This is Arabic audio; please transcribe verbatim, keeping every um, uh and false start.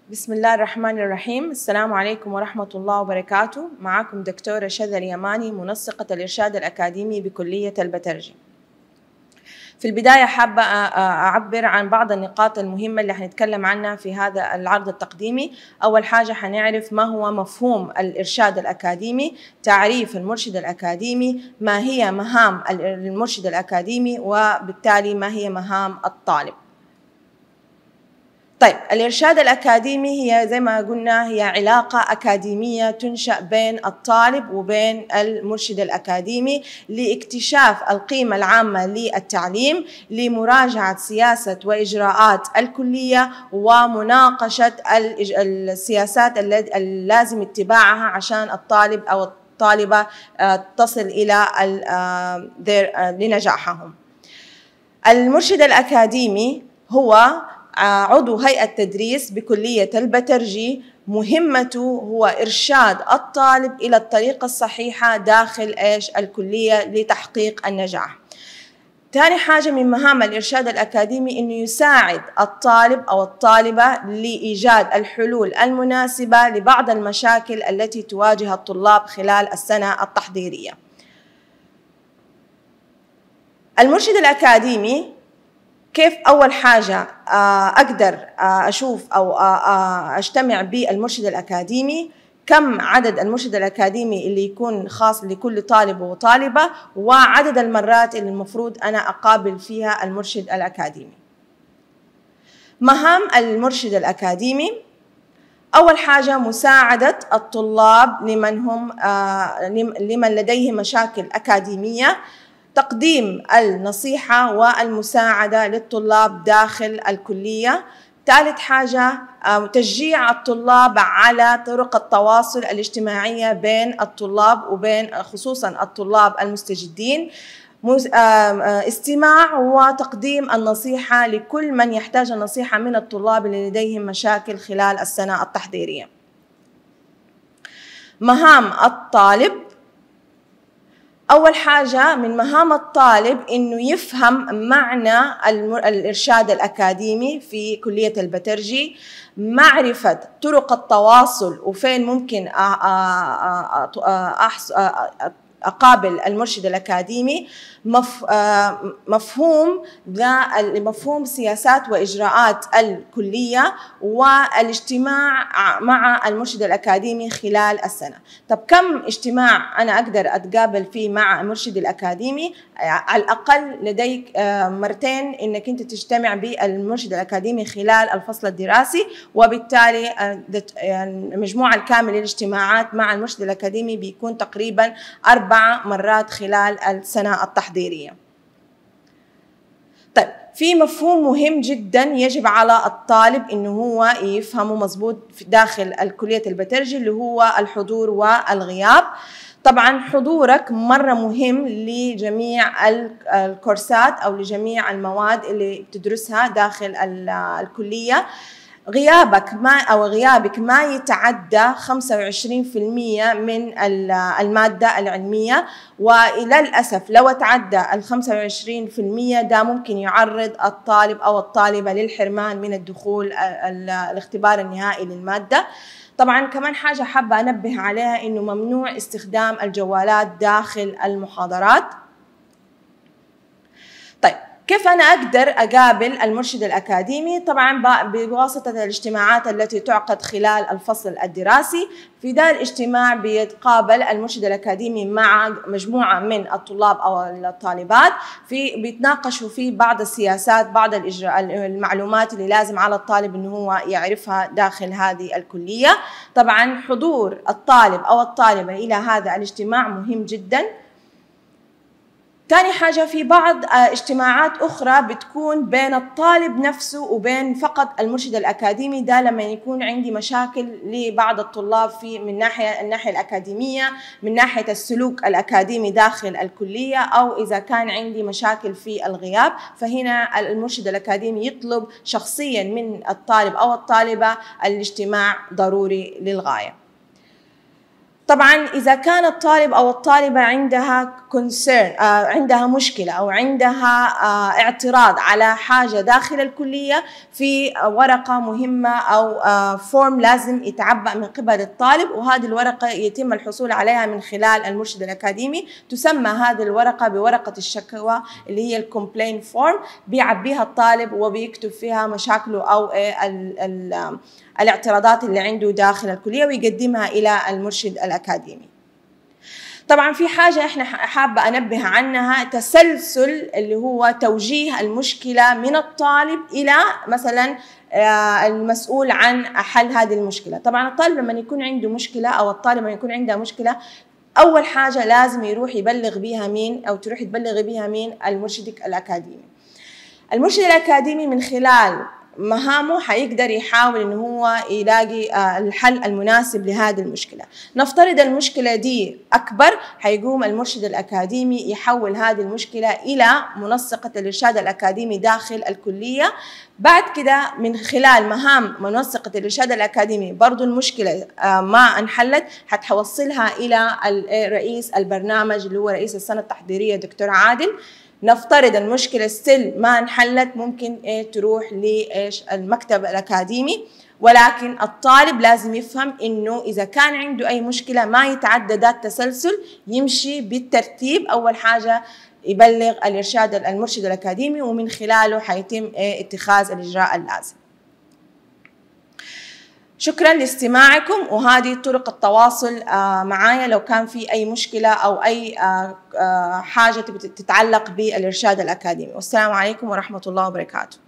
بسم الله الرحمن الرحيم. السلام عليكم ورحمة الله وبركاته. معكم دكتورة شذى اليماني، منسقة الإرشاد الأكاديمي بكلية البترجي. في البداية حابة أعبر عن بعض النقاط المهمة اللي حنتكلم عنها في هذا العرض التقديمي. أول حاجة حنعرف ما هو مفهوم الإرشاد الأكاديمي، تعريف المرشد الأكاديمي، ما هي مهام المرشد الأكاديمي، وبالتالي ما هي مهام الطالب. طيب، الإرشاد الأكاديمي هي زي ما قلنا هي علاقة أكاديمية تنشأ بين الطالب وبين المرشد الأكاديمي لاكتشاف القيمة العامة للتعليم، لمراجعة سياسة وإجراءات الكلية، ومناقشة السياسات اللازم اتباعها عشان الطالب أو الطالبة تصل إلى لنجاحهم. المرشد الأكاديمي هو عضو هيئة تدريس بكلية البترجي، مهمته هو إرشاد الطالب إلى الطريقة الصحيحة داخل إيش الكلية لتحقيق النجاح. ثاني حاجة من مهام الإرشاد الأكاديمي إنه يساعد الطالب أو الطالبة لإيجاد الحلول المناسبة لبعض المشاكل التي تواجه الطلاب خلال السنة التحضيرية. المرشد الأكاديمي كيف أول حاجة أقدر أشوف أو أجتمع بالمرشد الأكاديمي؟ كم عدد المرشد الأكاديمي اللي يكون خاص لكل طالب وطالبة، وعدد المرات اللي المفروض أنا أقابل فيها المرشد الأكاديمي. مهام المرشد الأكاديمي: أول حاجة مساعدة الطلاب لمن هم لمن لديهم مشاكل أكاديمية، تقديم النصيحة والمساعدة للطلاب داخل الكلية. ثالث حاجة تشجيع الطلاب على طرق التواصل الاجتماعية بين الطلاب وبين خصوصا الطلاب المستجدين، استماع وتقديم النصيحة لكل من يحتاج النصيحة من الطلاب اللي لديهم مشاكل خلال السنة التحضيرية. مهام الطالب: أول حاجة من مهام الطالب إنه يفهم معنى الإرشاد الأكاديمي في كلية البترجي، معرفة طرق التواصل وفين ممكن أقابل المرشد الأكاديمي، مفهوم ذا مفهوم سياسات وإجراءات الكلية، والاجتماع مع المرشد الأكاديمي خلال السنة. طب كم اجتماع أنا أقدر أتقابل فيه مع المرشد الأكاديمي؟ على الأقل لديك مرتين إنك أنت تجتمع بالمرشد الأكاديمي خلال الفصل الدراسي، وبالتالي المجموع الكامل للاجتماعات مع المرشد الأكاديمي بيكون تقريبا أربع مرات خلال السنة التحضيرية. طيب، في مفهوم مهم جدا يجب على الطالب إنه هو يفهمه مظبوط داخل الكلية البترجي، اللي هو الحضور والغياب. طبعا حضورك مرة مهم لجميع الكورسات أو لجميع المواد اللي بتدرسها داخل الكلية. غيابك ما أو غيابك ما يتعدى خمسة وعشرين بالمئة من المادة العلمية، وللأسف لو تعدى ال خمسة وعشرين بالمئة ده ممكن يعرض الطالب أو الطالبة للحرمان من الدخول الاختبار النهائي للمادة. طبعا كمان حاجة حابة أنبه عليها إنه ممنوع استخدام الجوالات داخل المحاضرات. طيب، كيف أنا أقدر أقابل المرشد الأكاديمي؟ طبعاً بواسطة الاجتماعات التي تعقد خلال الفصل الدراسي. في ذا الاجتماع بيتقابل المرشد الأكاديمي مع مجموعة من الطلاب أو الطالبات، في بيتناقشوا في بعض السياسات، بعض المعلومات اللي لازم على الطالب إنه هو يعرفها داخل هذه الكلية. طبعاً حضور الطالب أو الطالبة إلى هذا الاجتماع مهم جداً. ثاني حاجة، في بعض اجتماعات أخرى بتكون بين الطالب نفسه وبين فقط المرشد الأكاديمي، ده لما يكون عندي مشاكل لبعض الطلاب في من ناحية الناحية الأكاديمية، من ناحية السلوك الأكاديمي داخل الكلية، أو إذا كان عندي مشاكل في الغياب، فهنا المرشد الأكاديمي يطلب شخصيا من الطالب أو الطالبة الاجتماع ضروري للغاية. طبعا إذا كان الطالب أو الطالبة عندها concern آه عندها مشكلة أو عندها آه اعتراض على حاجة داخل الكلية، في ورقة مهمة أو آه فورم لازم يتعبأ من قبل الطالب، وهذه الورقة يتم الحصول عليها من خلال المرشد الأكاديمي. تسمى هذه الورقة بورقة الشكوى اللي هي الكومبلين فورم، بيعبيها الطالب وبيكتب فيها مشاكله أو آه ال ال الاعتراضات اللي عنده داخل الكلية ويقدمها إلى المرشد الأكاديمي. طبعا في حاجة احنا حابة أنبه عنها، تسلسل اللي هو توجيه المشكلة من الطالب إلى مثلا المسؤول عن حل هذه المشكلة. طبعا الطالب لما يكون عنده مشكلة أو الطالب لما يكون عندها مشكلة، أول حاجة لازم يروح يبلغ بيها مين أو تروح تبلغ بيها مين؟ المرشد الأكاديمي. المرشد الأكاديمي من خلال مهامه حيقدر يحاول إنه هو يلاقي الحل المناسب لهذه المشكلة. نفترض المشكلة دي أكبر، حيقوم المرشد الأكاديمي يحول هذه المشكلة إلى منسقة الإرشاد الأكاديمي داخل الكلية. بعد كده من خلال مهام منسقة الإرشاد الأكاديمي برضو المشكلة ما انحلت، حتوصلها إلى رئيس البرنامج اللي هو رئيس السنة التحضيرية دكتور عادل. نفترض المشكلة ستيل ما انحلت، ممكن إيه تروح لإيش المكتب الأكاديمي، ولكن الطالب لازم يفهم إنه إذا كان عنده أي مشكلة ما يتعدى ذات التسلسل، يمشي بالترتيب. أول حاجة يبلغ الإرشاد المرشد الأكاديمي، ومن خلاله حيتم إيه اتخاذ الإجراء اللازم. شكرا لاستماعكم، وهذه طرق التواصل معايا لو كان في أي مشكلة أو أي حاجة تتعلق بالإرشاد الأكاديمي. والسلام عليكم ورحمة الله وبركاته.